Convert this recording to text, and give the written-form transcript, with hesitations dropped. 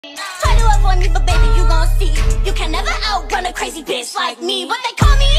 Try to avoid me, but baby, you gon' see. You can never outrun a crazy bitch like me. But they call me